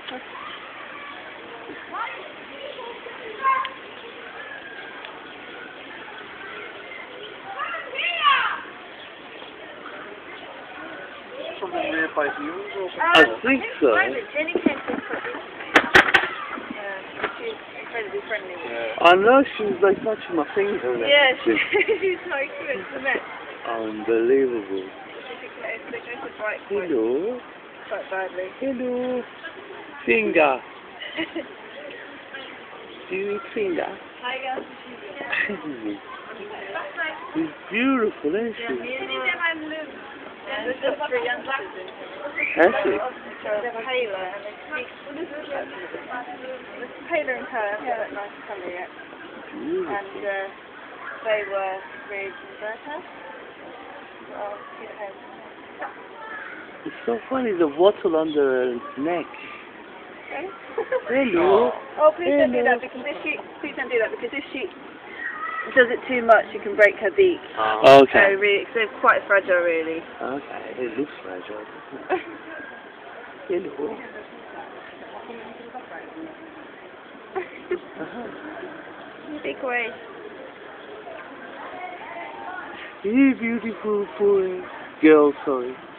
Something made by humans or something? I think so. Jenny came to put this. She's incredibly friendly. Yeah. I know she's like touching my finger. Yeah, she's so cute. It's a mess. Unbelievable. They go to bite Hello. quite badly. Hello. Finger. Do you eat finger? Hi guys. She's beautiful, isn't she? There's got 3 youngsters in. Has she? They're paler and they speak. There's paler in colour, haven't got that nice colour yet. Beautiful. And they were raised in Bertha. Oh, cute home. It's so funny, the wattle under her neck. Okay. Hello. Oh, please don't do that because if she does it too much, she can break her beak. Oh, okay. So really, they're quite fragile, really. Okay, it looks fragile, doesn't it? Hello. Big away. You beautiful boy. Girl, sorry.